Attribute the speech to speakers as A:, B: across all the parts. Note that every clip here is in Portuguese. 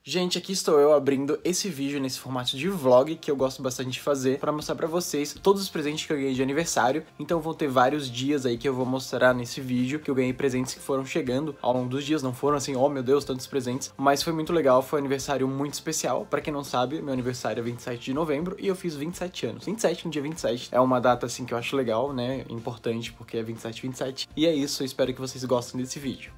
A: Gente, aqui estou eu abrindo esse vídeo nesse formato de vlog que eu gosto bastante de fazer para mostrar pra vocês todos os presentes que eu ganhei de aniversário. Então vão ter vários dias aí que eu vou mostrar nesse vídeo que eu ganhei presentes que foram chegando ao longo dos dias. Não foram assim, oh meu Deus, tantos presentes, mas foi muito legal, foi um aniversário muito especial. Pra quem não sabe, meu aniversário é 27 de novembro e eu fiz 27 anos. 27 no dia 27 é uma data assim que eu acho legal, né, importante porque é 27. E é isso, eu espero que vocês gostem desse vídeo.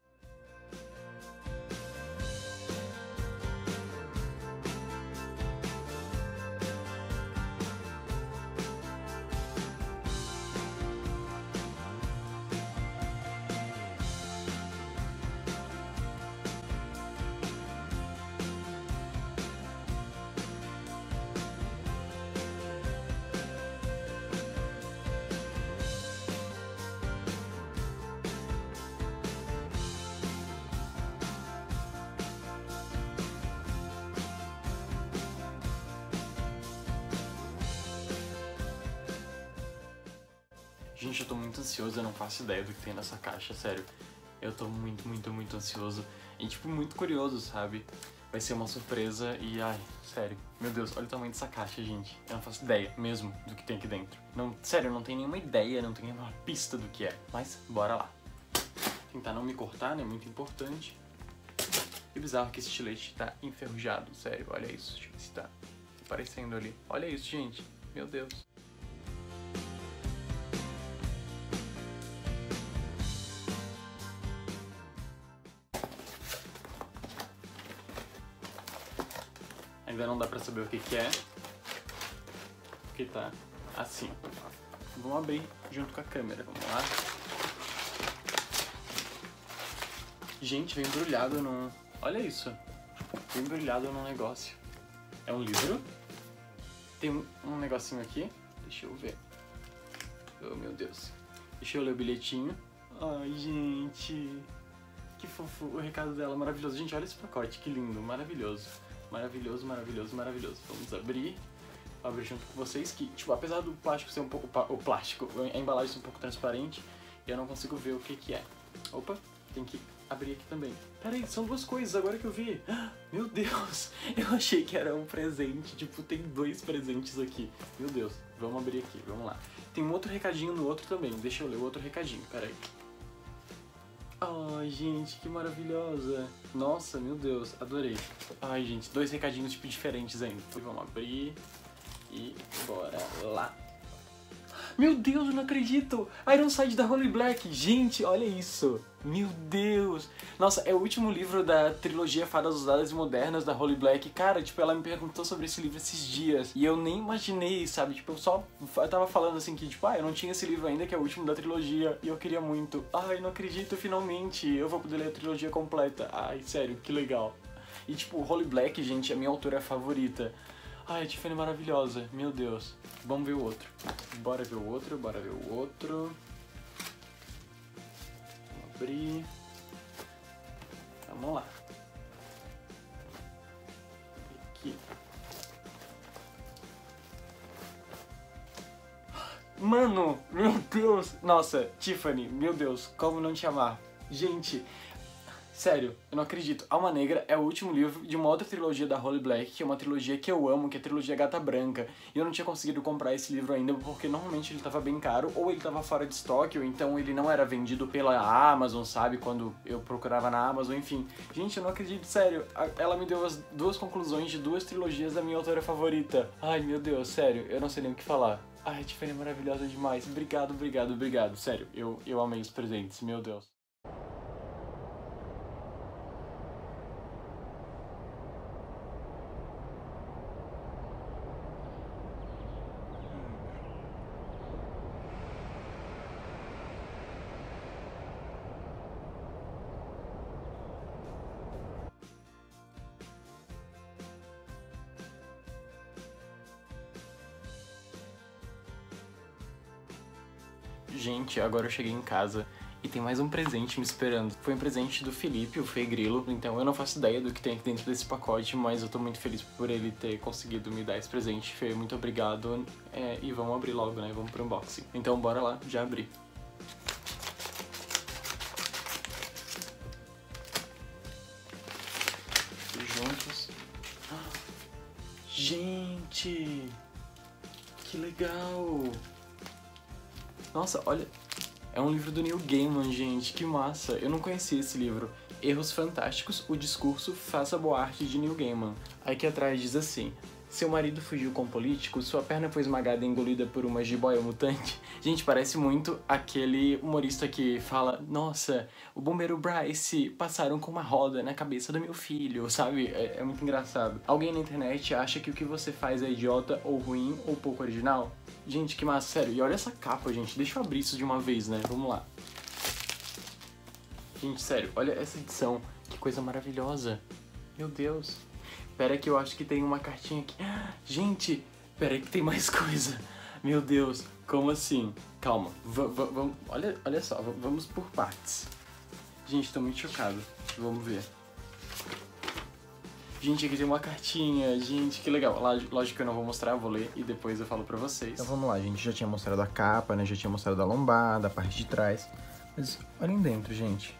A: Gente, eu tô muito ansioso, eu não faço ideia do que tem nessa caixa, sério. Eu tô muito ansioso e, tipo, muito curioso, sabe? Vai ser uma surpresa e, ai, sério. Meu Deus, olha o tamanho dessa caixa, gente. Eu não faço ideia mesmo do que tem aqui dentro. Não, sério, eu não tenho nenhuma ideia, não tenho nenhuma pista do que é. Mas, bora lá. Tentar não me cortar, né? Muito importante. E bizarro que esse estilete tá enferrujado, sério. Olha isso, deixa eu ver se tá aparecendo ali. Olha isso, gente. Meu Deus. Ainda não dá pra saber o que que é, porque tá assim. Vamos abrir junto com a câmera, vamos lá. Gente, vem embrulhado num... Olha isso, vem embrulhado num negócio. É um livro, tem um negocinho aqui, deixa eu ver. Oh, meu Deus. Deixa eu ler o bilhetinho. Ai, gente, que fofo, o recado dela, maravilhoso. Gente, olha esse pacote, que lindo, maravilhoso. Maravilhoso. Vamos abrir. Vou abrir junto com vocês que, tipo, apesar do plástico ser um pouco... a embalagem ser um pouco transparente, eu não consigo ver o que que é. Opa, tem que abrir aqui também. Peraí, são duas coisas, agora que eu vi. Meu Deus, eu achei que era um presente. Tipo, tem dois presentes aqui. Meu Deus, vamos abrir aqui, vamos lá. Tem um outro recadinho no outro também. Deixa eu ler o outro recadinho, peraí. Ai, gente, que maravilhosa. Nossa, meu Deus, adorei. Ai, gente, dois recadinhos, tipo, diferentes ainda. Vamos abrir e bora lá. Meu Deus, eu não acredito! Ironside da Holly Black. Gente, olha isso. Meu Deus. Nossa, é o último livro da trilogia Fadas Ousadas e Modernas da Holly Black. Cara, tipo, ela me perguntou sobre esse livro esses dias. E eu nem imaginei, sabe? Tipo, eu tava falando assim que, tipo, eu não tinha esse livro ainda, que é o último da trilogia. E eu queria muito. Ai, não acredito, finalmente. Eu vou poder ler a trilogia completa. Ai, sério, que legal. E, tipo, Holly Black, gente, é a minha autora favorita. Ai, a Tiffany é maravilhosa, meu Deus. Vamos ver o outro. Bora ver o outro. Vamos abrir. Vamos lá. Aqui. Mano, meu Deus. Nossa, Tiffany, meu Deus, como não te amar. Gente... Sério, eu não acredito. Alma Negra é o último livro de uma outra trilogia da Holly Black, que é uma trilogia que eu amo, que é a trilogia Gata Branca. E eu não tinha conseguido comprar esse livro ainda, porque normalmente ele tava bem caro, ou ele tava fora de estoque, ou então ele não era vendido pela Amazon, sabe? Quando eu procurava na Amazon, enfim. Gente, eu não acredito, sério. Ela me deu as duas conclusões de duas trilogias da minha autora favorita. Ai, meu Deus, sério, eu não sei nem o que falar. Ai, a Tiffany é maravilhosa demais. Obrigado. Sério, eu amei os presentes, meu Deus. Gente, agora eu cheguei em casa e tem mais um presente me esperando. Foi um presente do Felipe, o Fê Grilo, então eu não faço ideia do que tem aqui dentro desse pacote, mas eu tô muito feliz por ele ter conseguido me dar esse presente. Fê, muito obrigado. E vamos abrir logo, né? Vamos pro unboxing. Então bora lá, já abri. juntos. Gente, que legal! Nossa, olha, é um livro do Neil Gaiman, gente, que massa! Eu não conhecia esse livro. Erros Fantásticos, o discurso Faça Boa Arte de Neil Gaiman. Aqui atrás diz assim: seu marido fugiu com um político, sua perna foi esmagada e engolida por uma jiboia mutante. Gente, parece muito aquele humorista que fala: nossa, o bombeiro Bryce passaram com uma roda na cabeça do meu filho, sabe? É muito engraçado. Alguém na internet acha que o que você faz é idiota ou ruim ou pouco original? Gente, que massa, sério. E olha essa capa, gente. Deixa eu abrir isso de uma vez, né? Vamos lá. Gente, sério, olha essa edição. Que coisa maravilhosa. Meu Deus. Pera que eu acho que tem uma cartinha aqui. Gente, pera que tem mais coisa. Meu Deus, como assim? Calma, vamos, olha só, vamos por partes. Gente, tô muito chocado. Vamos ver. Gente, aqui tem uma cartinha. Gente, que legal. Lógico que eu não vou mostrar, eu vou ler e depois eu falo pra vocês. Então vamos lá, gente. Já tinha mostrado a capa, né? Já tinha mostrado a lombada, a parte de trás. Mas olhem dentro, gente.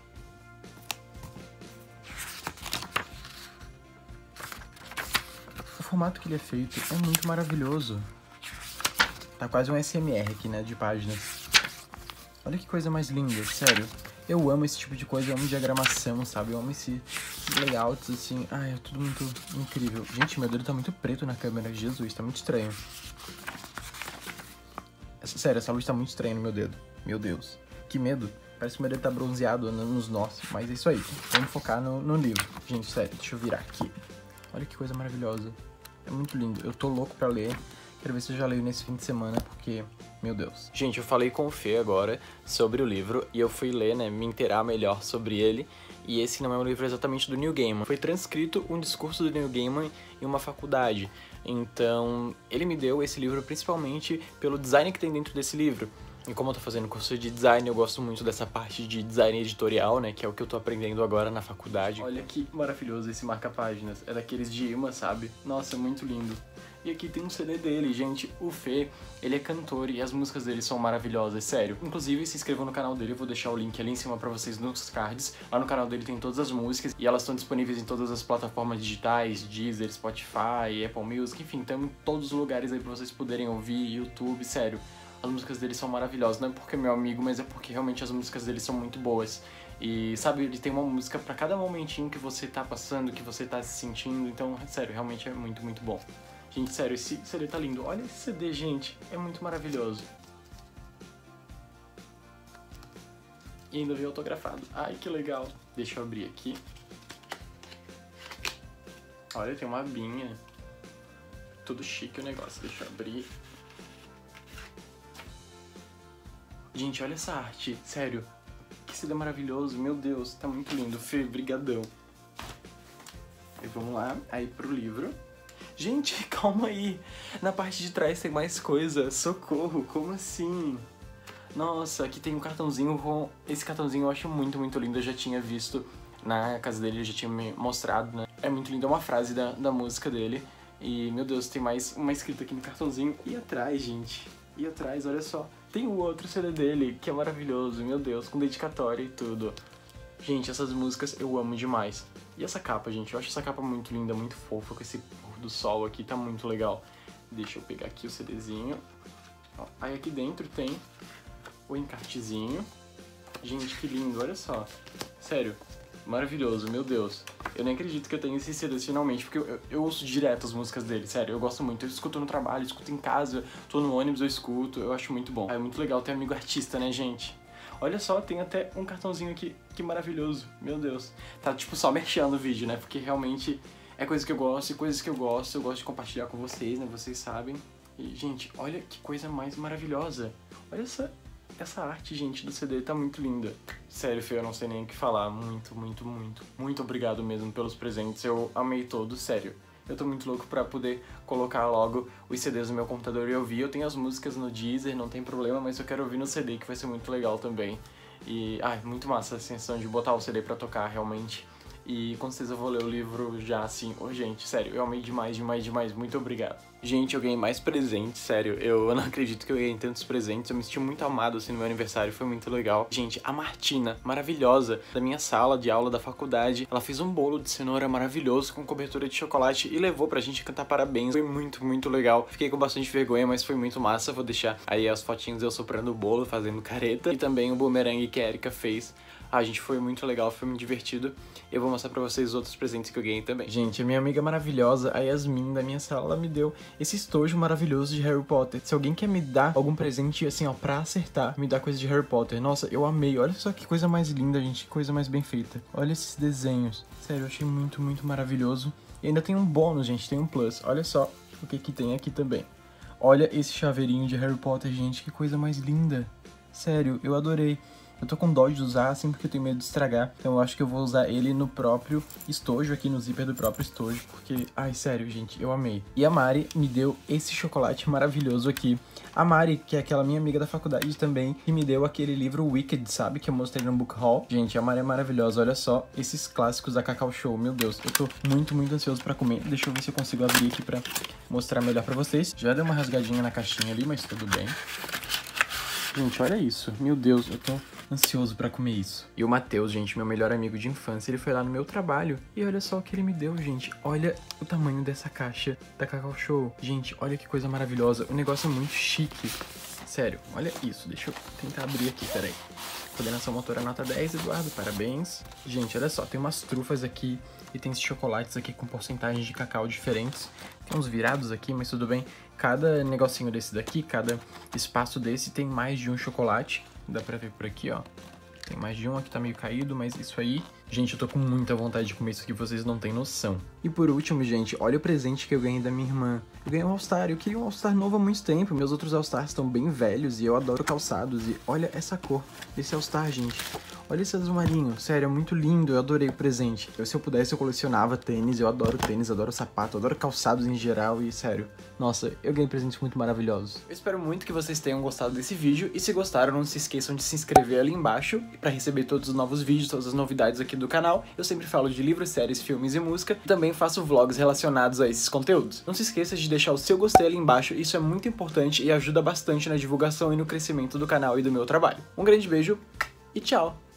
A: O formato que ele é feito é muito maravilhoso. Tá quase um SMR aqui, né, de páginas. Olha que coisa mais linda, sério. Eu amo esse tipo de coisa, eu amo diagramação, sabe? Eu amo esses layouts, assim. Ai, é tudo muito incrível. Gente, meu dedo tá muito preto na câmera. Jesus, tá muito estranho. Sério, essa luz tá muito estranha no meu dedo. Meu Deus, que medo. Parece que meu dedo tá bronzeado nos nós. Mas é isso aí, vamos focar no livro. Gente, sério, deixa eu virar aqui. Olha que coisa maravilhosa. É muito lindo. Eu tô louco pra ler. Quero ver se eu já leio nesse fim de semana, porque, meu Deus. Gente, eu falei com o Fê agora sobre o livro e eu fui ler, né, me inteirar melhor sobre ele. E esse não é um livro exatamente do Neil Gaiman. Foi transcrito um discurso do Neil Gaiman em uma faculdade. Então, ele me deu esse livro principalmente pelo design que tem dentro desse livro. E como eu tô fazendo curso de design, eu gosto muito dessa parte de design editorial, né? Que é o que eu tô aprendendo agora na faculdade. Olha que maravilhoso esse marca-páginas. É daqueles de imã, sabe? Nossa, muito lindo. E aqui tem um CD dele, gente. O Fê, ele é cantor e as músicas dele são maravilhosas, sério. Inclusive, se inscrevam no canal dele, eu vou deixar o link ali em cima pra vocês nos cards. Lá no canal dele tem todas as músicas e elas estão disponíveis em todas as plataformas digitais, Deezer, Spotify, Apple Music, enfim, estão em todos os lugares aí pra vocês poderem ouvir, YouTube, sério. As músicas dele são maravilhosas, não é porque é meu amigo, mas é porque realmente as músicas dele são muito boas. E, sabe, ele tem uma música pra cada momentinho que você tá passando, que você tá se sentindo, então, sério, realmente é muito, muito bom. Gente, sério, esse CD tá lindo. Olha esse CD, gente, é muito maravilhoso. E ainda veio autografado. Ai, que legal. Deixa eu abrir aqui. Olha, tem uma abinha. Tudo chique o negócio, deixa eu abrir. Gente, olha essa arte, sério, que CD maravilhoso, meu Deus, tá muito lindo. Fê, brigadão. E vamos lá, aí pro livro. Gente, calma aí, na parte de trás tem mais coisa, socorro, como assim? Nossa, aqui tem um cartãozinho com... Esse cartãozinho eu acho muito, muito lindo, eu já tinha visto na casa dele, ele já tinha me mostrado, né? É muito lindo, é uma frase da música dele. E, meu Deus, tem mais uma escrita aqui no cartãozinho. E atrás, gente, e atrás, olha só. Tem o outro CD dele, que é maravilhoso, meu Deus, com dedicatória e tudo. Gente, essas músicas eu amo demais. E essa capa, gente, eu acho essa capa muito linda, muito fofa, com esse pôr do sol aqui, tá muito legal. Deixa eu pegar aqui o CDzinho. Ó, aí aqui dentro tem o encartezinho. Gente, que lindo, olha só. Sério, maravilhoso, meu Deus. Eu nem acredito que eu tenho esses CDs finalmente, porque eu ouço direto as músicas dele, sério, eu gosto muito. Eu escuto no trabalho, eu escuto em casa, tô no ônibus, eu escuto, eu acho muito bom. É muito legal ter amigo artista, né, gente? Olha só, tem até um cartãozinho aqui, que maravilhoso, meu Deus. Tá, tipo, só merchando o vídeo, né, porque realmente é coisa que eu gosto, e coisas que eu gosto de compartilhar com vocês, né, vocês sabem. E, gente, olha que coisa mais maravilhosa. Olha essa arte, gente, do CD tá muito linda. Sério, Fê, eu não sei nem o que falar. Muito, muito, muito. Muito obrigado mesmo pelos presentes. Eu amei todos, sério. Eu tô muito louco pra poder colocar logo os CDs no meu computador e ouvir. Eu tenho as músicas no Deezer, não tem problema, mas eu quero ouvir no CD, que vai ser muito legal também. E, ai, muito massa a sensação de botar o CD pra tocar, realmente. E com certeza eu vou ler o livro já assim. Ô, gente, sério, eu amei demais, demais, demais. Muito obrigado. Gente, eu ganhei mais presentes, sério. Eu não acredito que eu ganhei tantos presentes. Eu me senti muito amado assim no meu aniversário, foi muito legal. Gente, a Martina, maravilhosa, da minha sala de aula da faculdade, ela fez um bolo de cenoura maravilhoso com cobertura de chocolate e levou pra gente cantar parabéns. Foi muito, muito legal. Fiquei com bastante vergonha, mas foi muito massa. Vou deixar aí as fotinhas eu soprando o bolo, fazendo careta. E também o bumerangue que a Erika fez. Ah, gente, foi muito legal, foi muito divertido. Eu vou mostrar pra vocês os outros presentes que eu ganhei também. Gente, a minha amiga maravilhosa, a Yasmin, da minha sala, ela me deu esse estojo maravilhoso de Harry Potter. Se alguém quer me dar algum presente, assim, ó, pra acertar, me dá coisa de Harry Potter. Nossa, eu amei. Olha só que coisa mais linda, gente, que coisa mais bem feita. Olha esses desenhos. Sério, eu achei muito, muito maravilhoso. E ainda tem um bônus, gente, tem um plus. Olha só o que tem aqui também. Olha esse chaveirinho de Harry Potter, gente, que coisa mais linda. Sério, eu adorei. Eu tô com dó de usar, assim, porque eu tenho medo de estragar. Então eu acho que eu vou usar ele no próprio estojo, aqui no zíper do próprio estojo. Porque, ai, sério, gente, eu amei. E a Mari me deu esse chocolate maravilhoso aqui. A Mari, que é aquela minha amiga da faculdade também, que me deu aquele livro Wicked, sabe? Que eu mostrei no Book Haul. Gente, a Mari é maravilhosa, olha só. Esses clássicos da Cacau Show, meu Deus. Eu tô muito, muito ansioso pra comer. Deixa eu ver se eu consigo abrir aqui pra mostrar melhor pra vocês. Já deu uma rasgadinha na caixinha ali, mas tudo bem. Gente, olha isso. Meu Deus, eu tô ansioso pra comer isso. E o Matheus, gente, meu melhor amigo de infância, ele foi lá no meu trabalho. E olha só o que ele me deu, gente. Olha o tamanho dessa caixa da Cacau Show. Gente, olha que coisa maravilhosa. O negócio é muito chique. Sério, olha isso. Deixa eu tentar abrir aqui, peraí. Coordenação motora nota 10, Eduardo, parabéns. Gente, olha só, tem umas trufas aqui e tem esses chocolates aqui com porcentagens de cacau diferentes. Tem uns virados aqui, mas tudo bem. Cada negocinho desse daqui, cada espaço desse tem mais de um chocolate. Dá pra ver por aqui, ó. Tem mais de um, aqui tá meio caído, mas isso aí... Gente, eu tô com muita vontade de comer isso aqui, vocês não têm noção. E por último, gente, olha o presente que eu ganhei da minha irmã. Eu ganhei um All-Star, eu queria um All-Star novo há muito tempo. Meus outros All-Stars estão bem velhos e eu adoro calçados. E olha essa cor desse All-Star, gente. Olha esse azul marinho, sério, é muito lindo, eu adorei o presente. Se eu pudesse, eu colecionava tênis, eu adoro sapato, eu adoro calçados em geral e, sério, nossa, eu ganhei presentes muito maravilhosos. Eu espero muito que vocês tenham gostado desse vídeo e se gostaram, não se esqueçam de se inscrever ali embaixo pra receber todos os novos vídeos, todas as novidades aqui do canal. Eu sempre falo de livros, séries, filmes e música e também faço vlogs relacionados a esses conteúdos. Não se esqueça de deixar o seu gostei ali embaixo, isso é muito importante e ajuda bastante na divulgação e no crescimento do canal e do meu trabalho. Um grande beijo e tchau!